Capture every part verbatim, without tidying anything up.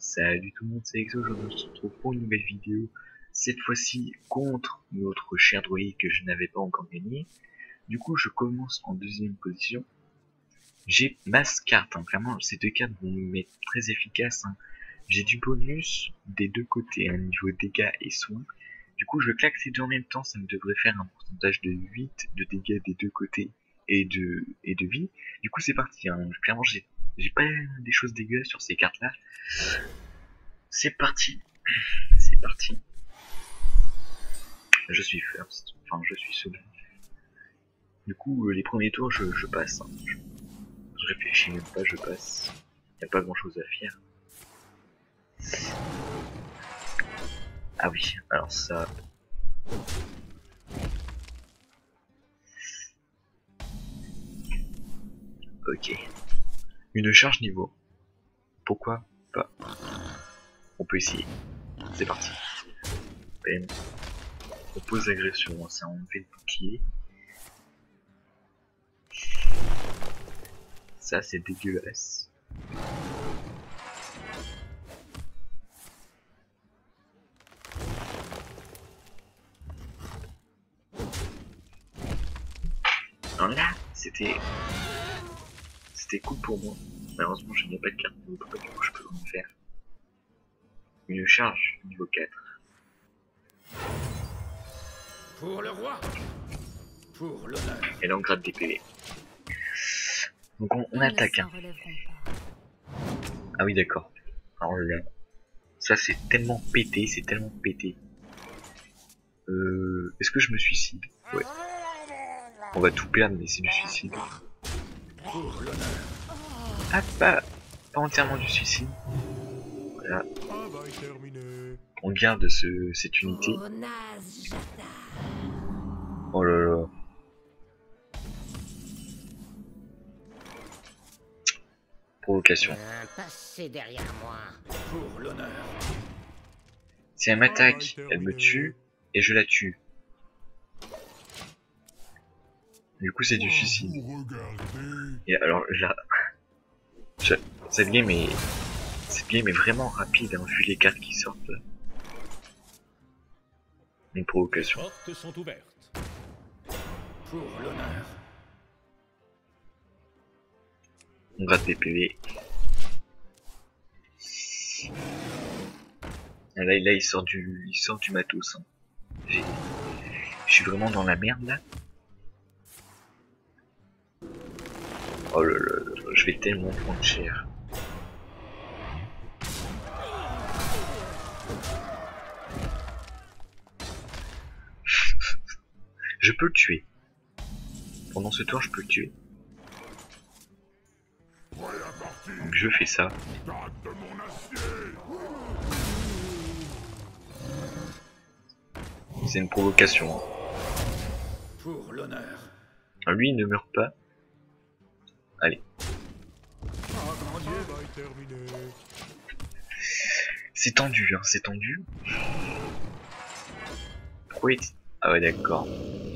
Salut tout le monde, c'est Exo, je me retrouve pour une nouvelle vidéo, cette fois-ci contre notre cher droïde que je n'avais pas encore gagné. Du coup je commence en deuxième position. J'ai masse carte, hein. Vraiment ces deux cartes vont m'être très efficaces, hein. J'ai du bonus des deux côtés, hein, niveau dégâts et soins. Du coup je claque ces deux en même temps, ça me devrait faire un pourcentage de huit de dégâts des deux côtés et de, et de vie. Du coup c'est parti, hein. Clairement j'ai j'ai pas des choses dégueulasses sur ces cartes là. C'est parti, c'est parti. Je suis first, enfin je suis second. Du coup, euh, les premiers tours, je, je passe. Hein. Je, je réfléchis même pas, je passe. Y a pas grand chose à faire. Ah oui, alors ça. Ok. Une charge niveau. Pourquoi pas? On peut essayer. C'est parti. Peine. Propose agression, ça enlève le bouclier. Ça c'est dégueulasse. Alors là, c'était... C'était cool pour moi. Malheureusement, je n'ai pas de carte niveau trois, du coup je peux en faire. Une charge niveau quatre. Pour le roi. Pour l'honneur. Et là on gratte des P V. Donc on, on attaque. Hein. Ah oui d'accord. Alors là, ça c'est tellement pété, c'est tellement pété. Euh, Est-ce que je me suicide? Ouais. On va tout perdre mais c'est du suicide. Pour l'honneur. Ah pas, pas entièrement du suicide. Voilà. On garde ce, cette unité. Oh là là. Provocation. Passez derrière moi. Pour l'honneur. Si elle m'attaque, elle me tue et je la tue. Du coup c'est du suicide. Et alors là, je, cette game est, cette game est vraiment rapide, hein, vu les cartes qui sortent. Là. Une provocation. Les portes sont ouvertes. Pour l'honneur. On gratte des P V. Là, là il sort du, il sort du matos. Hein. Je suis vraiment dans la merde là. Oh là là, je vais tellement prendre cher. Je peux le tuer. Pendant ce tour, je peux le tuer. Donc je fais ça. C'est une provocation. Pour l'honneur. Lui, il ne meurt pas. Allez. C'est tendu, hein, c'est tendu. Pourquoi il... Ah ouais, d'accord.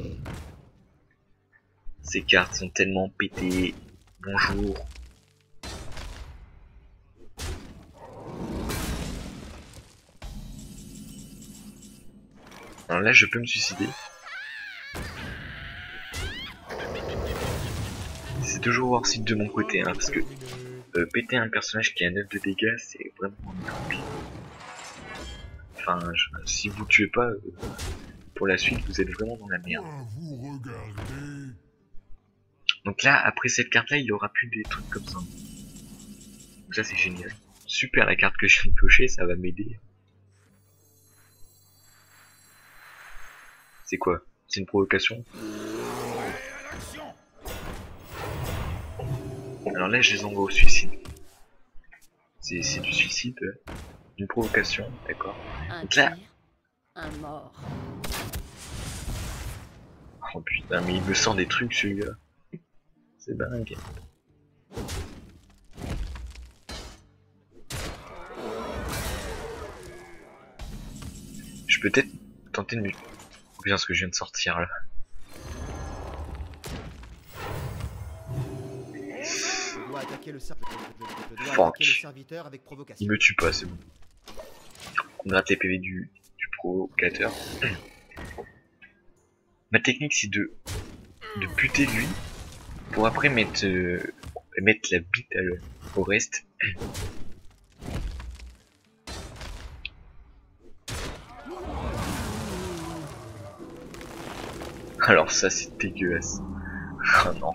Ces cartes sont tellement pétées. Bonjour. Alors là, je peux me suicider. C'est toujours war site de mon côté, hein, parce que euh, péter un personnage qui a neuf de dégâts, c'est vraiment un truc. Enfin, je, si vous tuez pas, euh, pour la suite, vous êtes vraiment dans la merde. Donc là, après cette carte-là, il y aura plus des trucs comme ça. Donc ça, c'est génial. Super, la carte que je viens de piocher, ça va m'aider. C'est quoi? C'est une provocation? Alors là, je les envoie au suicide. C'est du suicide. Une provocation, d'accord. Donc là... Un mort. Oh putain, mais il me sort des trucs celui-là. C'est dingue. Je peux peut-être tenter de lui... Oh putain, ce que je viens de sortir là. attaquer le, ser- je- je- je dois Fuck. attaquer le serviteur avec provocation. Il me tue pas, c'est bon. On gratte les P V du, du provocateur. Ma technique c'est de, de buter lui pour après mettre, euh, mettre la bite à le, au reste. Alors ça c'est dégueulasse. Oh non.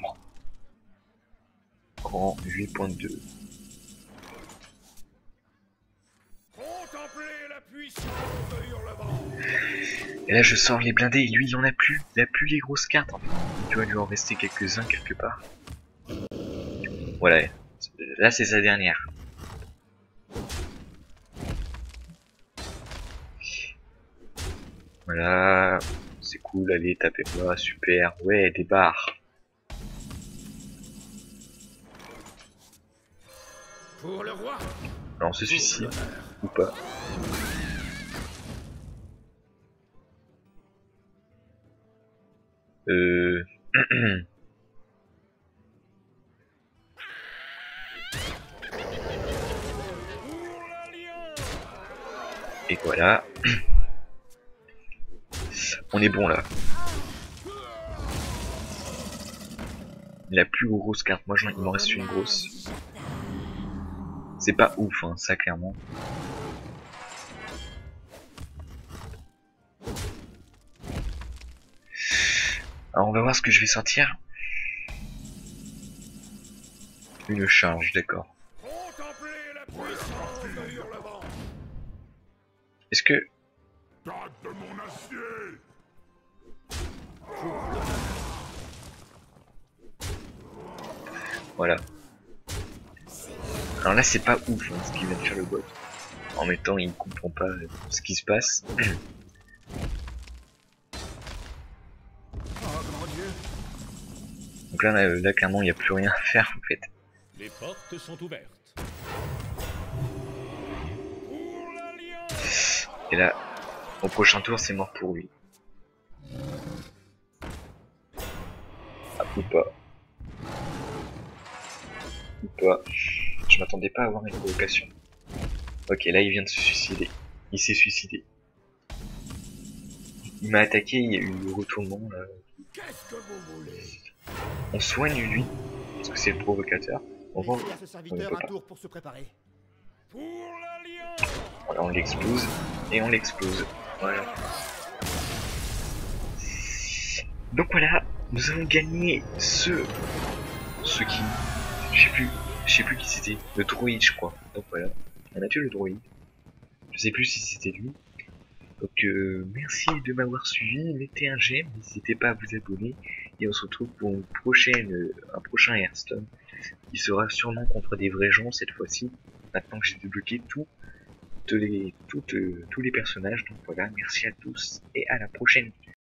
Grand huit point deux. Contemplez la puissance de Hurlevent. Et là je sors les blindés et lui il en a plus. Il a plus les grosses cartes en fait. Il doit lui en rester quelques-uns quelque part. Voilà. Là c'est sa dernière. Voilà. C'est cool, allez tapez-moi, super. Ouais, des barres. Pour le roi. Alors on se suicide ou pas. Euh... Et voilà. On est bon là. La plus grosse carte, moi j'en- il m'en reste une grosse. C'est pas ouf hein, ça clairement. Alors on va voir ce que je vais sortir. Une charge, d'accord. Contemplez la puissance de Hurlevent. Est-ce que... Garde de mon acier. Voilà. Alors là c'est pas ouf hein, ce qu'il vient de faire le bot. En même temps il comprend pas euh, ce qui se passe. Oh grand Dieu. Donc là, là, là clairement il n'y a plus rien à faire en fait. Les portes sont ouvertes. Pour l'Alliance. Et là, au prochain tour c'est mort pour lui. Ah, ou pas. Ou pas. Je m'attendais pas à avoir une provocation. Ok, là il vient de se suicider. Il s'est suicidé. Il m'a attaqué, il y a eu le retournement là. Qu'est-ce que vous voulez? On soigne lui, parce que c'est le provocateur. On va... Laissez à ce serviteur un tour pour se préparer. Pour l'Alliance. Voilà, on l'explose, et on l'explose. Voilà. Donc voilà, nous avons gagné ce... Ce qui... Je sais plus, je sais plus qui c'était. Le droïde je crois. Donc voilà, on a tué le droïde. Je sais plus si c'était lui. Donc euh, merci de m'avoir suivi, mettez un j'aime, n'hésitez pas à vous abonner. Et on se retrouve pour une prochaine, euh, un prochain Hearthstone. Il sera sûrement contre des vrais gens cette fois-ci. Maintenant que j'ai débloqué tout, tous les, toutes, euh, tous les personnages. Donc voilà, merci à tous et à la prochaine.